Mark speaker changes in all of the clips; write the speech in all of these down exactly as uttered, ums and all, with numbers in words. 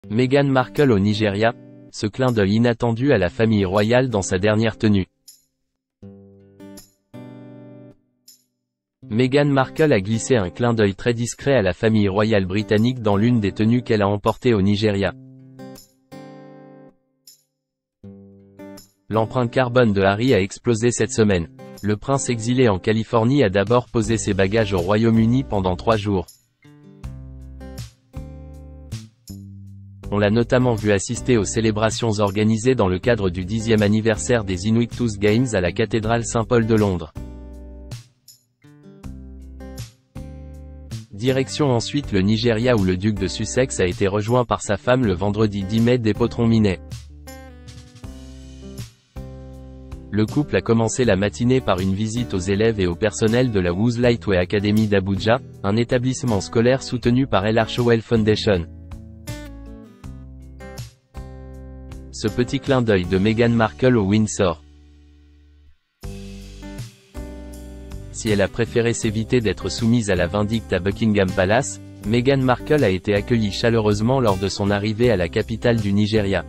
Speaker 1: Meghan Markle au Nigeria, ce clin d'œil inattendu à la famille royale dans sa dernière tenue. Meghan Markle a glissé un clin d'œil très discret à la famille royale britannique dans l'une des tenues qu'elle a emportées au Nigeria. L'empreinte carbone de Harry a explosé cette semaine. Le prince exilé en Californie a d'abord posé ses bagages au Royaume-Uni pendant trois jours. On l'a notamment vu assister aux célébrations organisées dans le cadre du dixième anniversaire des Invictus Games à la cathédrale Saint-Paul de Londres. Direction ensuite le Nigeria où le duc de Sussex a été rejoint par sa femme le vendredi dix mai des Potron-Minet. Le couple a commencé la matinée par une visite aux élèves et au personnel de la Woods Lightway Academy d'Abuja, un établissement scolaire soutenu par El Archewell Foundation. Ce petit clin d'œil de Meghan Markle au Windsor. Si elle a préféré s'éviter d'être soumise à la vindicte à Buckingham Palace, Meghan Markle a été accueillie chaleureusement lors de son arrivée à la capitale du Nigeria.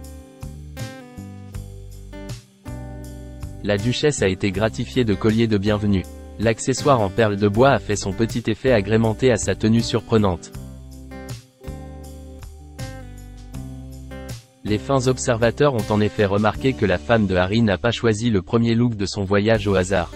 Speaker 1: La duchesse a été gratifiée de colliers de bienvenue. L'accessoire en perles de bois a fait son petit effet agrémenté à sa tenue surprenante. Les fins observateurs ont en effet remarqué que la femme de Harry n'a pas choisi le premier look de son voyage au hasard.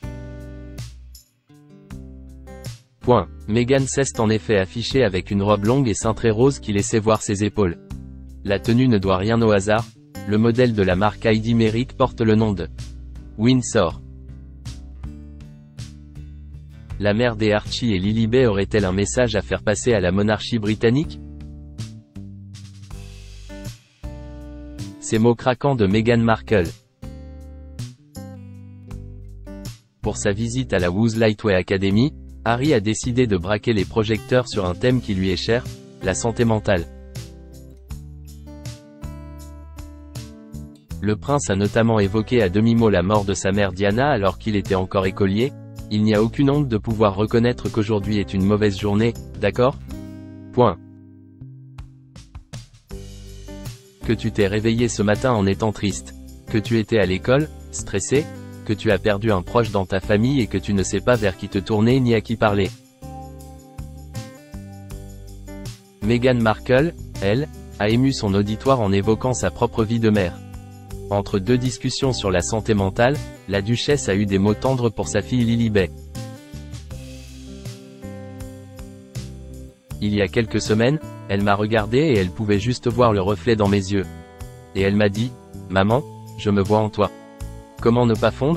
Speaker 1: Point. Meghan s'est en effet affichée avec une robe longue et cintrée rose qui laissait voir ses épaules. La tenue ne doit rien au hasard, le modèle de la marque Heidi Merrick porte le nom de Windsor. La mère des Archie et Lilibet aurait-elle un message à faire passer à la monarchie britannique? Ces mots craquants de Meghan Markle. Pour sa visite à la Woods Lightway Academy, Harry a décidé de braquer les projecteurs sur un thème qui lui est cher, la santé mentale. Le prince a notamment évoqué à demi-mot la mort de sa mère Diana alors qu'il était encore écolier. Il n'y a aucune honte de pouvoir reconnaître qu'aujourd'hui est une mauvaise journée, d'accord? Point. Que tu t'es réveillé ce matin en étant triste. Que tu étais à l'école, stressé, que tu as perdu un proche dans ta famille et que tu ne sais pas vers qui te tourner ni à qui parler. Meghan Markle, elle, a ému son auditoire en évoquant sa propre vie de mère. Entre deux discussions sur la santé mentale, la duchesse a eu des mots tendres pour sa fille Lilibet. Il y a quelques semaines, elle m'a regardé et elle pouvait juste voir le reflet dans mes yeux. Et elle m'a dit, « Maman, je me vois en toi. » Comment ne pas fondre ?